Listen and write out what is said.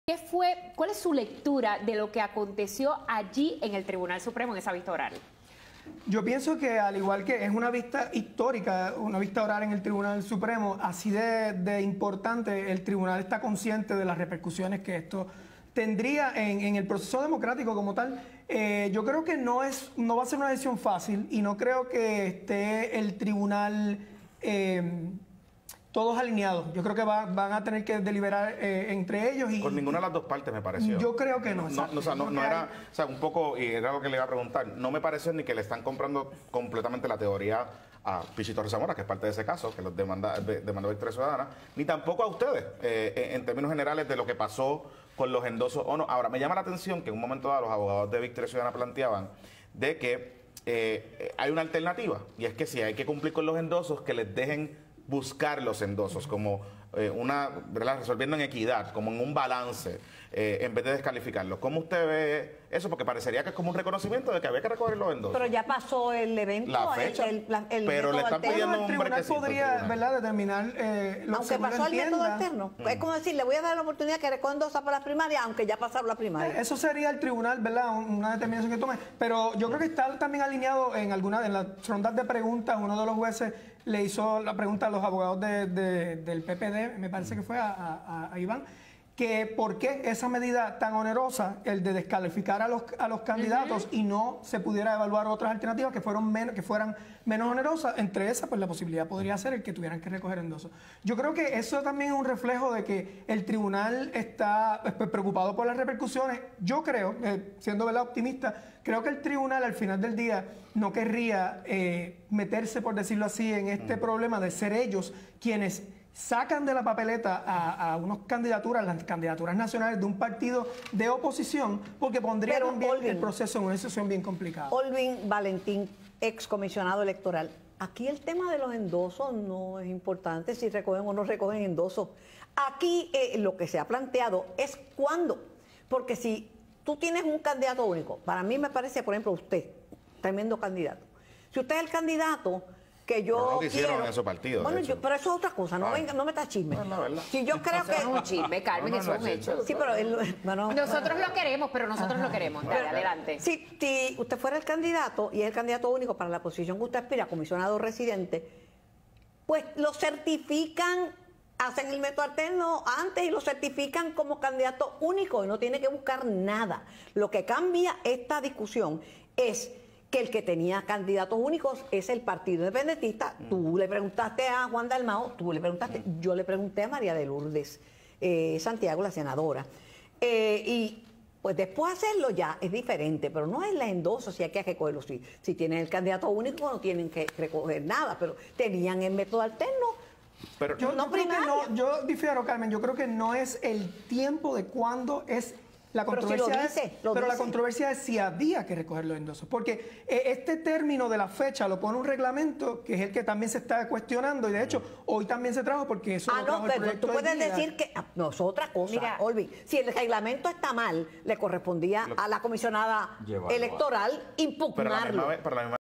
¿Cuál es su lectura de lo que aconteció allí en el Tribunal Supremo en esa vista oral? Yo pienso que al igual que es una vista histórica, una vista oral en el Tribunal Supremo, así de importante, el tribunal está consciente de las repercusiones que esto tendría en el proceso democrático como tal. Yo creo que no va a ser una decisión fácil y no creo que esté el tribunal todos alineados. Yo creo que van a tener que deliberar entre ellos. Y con ninguna de las dos partes, me pareció. Yo creo que no. No era, o sea, un poco, y era lo que le iba a preguntar, no me pareció ni que le están comprando completamente la teoría a Pichi Torres Zamora, que es parte de ese caso, que los demandó Victoria Ciudadana, ni tampoco a ustedes, en términos generales de lo que pasó con los endosos o no. Ahora, me llama la atención que en un momento dado los abogados de Victoria Ciudadana planteaban de que hay una alternativa, y es que si hay que cumplir con los endosos, que les dejen buscar los endosos como ¿verdad? Resolviendo en equidad, como en un balance, en vez de descalificarlos. ¿Cómo usted ve eso? Porque parecería que es como un reconocimiento de que había que recoger los endosos. Pero ya pasó el evento, la fecha, pero le están pidiendo un tribunal podría, ¿verdad?, determinar lo aunque pasó el método alterno. Es como decir, le voy a dar la oportunidad que recoja endosos para las primarias, aunque ya pasaron las primarias. Eso sería el tribunal, ¿verdad?, una determinación que tome. Pero yo creo que está también alineado en las rondas de preguntas. Uno de los jueces le hizo la pregunta a los abogados del PPD, me parece que fue a Iván, que por qué esa medida tan onerosa, el de descalificar a los candidatos y no se pudiera evaluar otras alternativas que fueran menos onerosas. Entre esas, pues la posibilidad podría ser el que tuvieran que recoger endosos. Yo creo que eso también es un reflejo de que el tribunal está preocupado por las repercusiones. Yo creo, siendo, ¿verdad?, optimista, creo que el tribunal al final del día no querría meterse, por decirlo así, en este problema de ser ellos quienes sacan de la papeleta a unas candidaturas, las candidaturas nacionales de un partido de oposición, porque pondría también el proceso en una situación bien complicada. Olvin Valentín, excomisionado electoral. Aquí el tema de los endosos no es importante, si recogen o no recogen endosos. Aquí lo que se ha planteado es cuándo, porque si tú tienes un candidato único, para mí me parece, por ejemplo, usted, tremendo candidato. Si usted es el candidato que yo no que hicieron quiero, en esos partidos. Bueno, pero eso es otra cosa, no me está chisme. Si yo creo que es un chisme, Carmen, eso es un hecho. Sí, pero nosotros lo queremos, pero nosotros lo queremos. Dale, adelante. Si usted fuera el candidato y es el candidato único para la posición que usted aspira, comisionado residente, pues lo certifican, hacen el método alterno antes y lo certifican como candidato único y no tiene que buscar nada. Lo que cambia esta discusión es que el que tenía candidatos únicos es el Partido Independentista. Tú le preguntaste a Juan Dalmao, yo le pregunté a María de Lourdes Santiago, la senadora. Y pues después hacerlo ya es diferente, pero no es la endoso si hay que recogerlo. Si tienen el candidato único no tienen que recoger nada, pero tenían el método alterno. Pero yo difiero, Carmen, yo creo que no es el tiempo de cuándo es. La controversia es si había que recoger los endosos, porque este término de la fecha lo pone un reglamento que es el que también se está cuestionando y de hecho hoy también se trajo porque eso lo trajo el proyecto tú puedes de decir que no es otra cosa. Mira, Olvi, si el reglamento está mal, le correspondía a la comisionada electoral impugnarlo. Pero a la misma